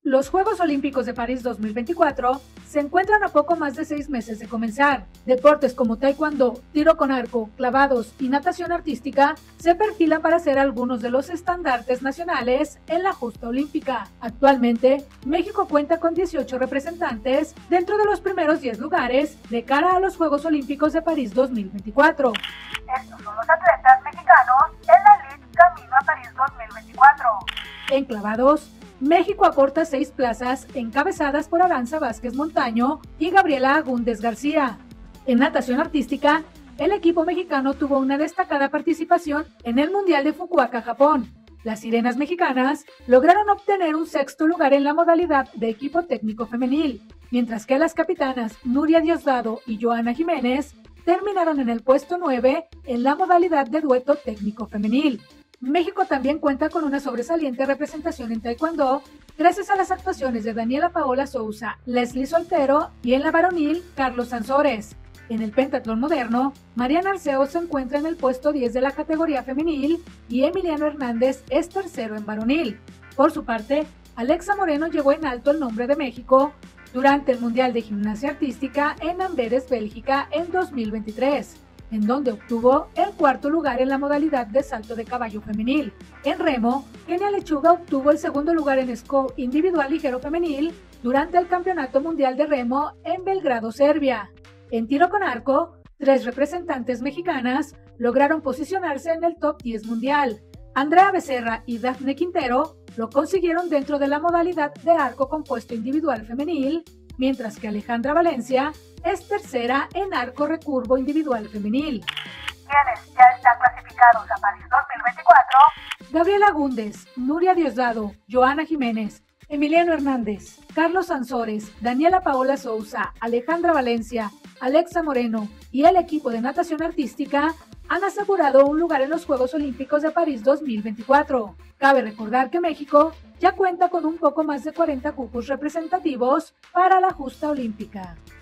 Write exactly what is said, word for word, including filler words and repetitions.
Los Juegos Olímpicos de París dos mil veinticuatro se encuentran a poco más de seis meses de comenzar. Deportes como taekwondo, tiro con arco, clavados y natación artística se perfilan para ser algunos de los estandartes nacionales en la justa olímpica. Actualmente, México cuenta con dieciocho representantes dentro de los primeros diez lugares de cara a los Juegos Olímpicos de París dos mil veinticuatro. Estos son los atletas mexicanos en la elite camino a París dos mil veinticuatro. En clavados, México aporta seis plazas encabezadas por Aranza Vázquez Montaño y Gabriela Agúndez García. En natación artística, el equipo mexicano tuvo una destacada participación en el Mundial de Fukuoka, Japón. Las sirenas mexicanas lograron obtener un sexto lugar en la modalidad de equipo técnico femenil, mientras que las capitanas Nuria Diosdado y Joana Jiménez terminaron en el puesto nueve en la modalidad de dueto técnico femenil. México también cuenta con una sobresaliente representación en taekwondo gracias a las actuaciones de Daniela Paola Sousa, Leslie Soltero y en la varonil Carlos Sansores. En el pentatlón moderno, Mariana Arceo se encuentra en el puesto diez de la categoría femenil y Emiliano Hernández es tercero en varonil. Por su parte, Alexa Moreno llevó en alto el nombre de México durante el Mundial de Gimnasia Artística en Amberes, Bélgica en dos mil veintitrés. En donde obtuvo el cuarto lugar en la modalidad de salto de caballo femenil. En remo, Kenia Lechuga obtuvo el segundo lugar en scow individual ligero femenil durante el Campeonato Mundial de Remo en Belgrado, Serbia. En tiro con arco, tres representantes mexicanas lograron posicionarse en el top diez mundial. Andrea Becerra y Dafne Quintero lo consiguieron dentro de la modalidad de arco compuesto individual femenil, mientras que Alejandra Valencia es tercera en arco recurvo individual femenil. Quienes ya están clasificados a París dos mil veinticuatro: Gabriela Agúndez, Nuria Diosdado, Joana Jiménez, Emiliano Hernández, Carlos Sansores, Daniela Paola Sousa, Alejandra Valencia, Alexa Moreno y el equipo de natación artística han asegurado un lugar en los Juegos Olímpicos de París dos mil veinticuatro. Cabe recordar que México ya cuenta con un poco más de cuarenta cupos representativos para la justa olímpica.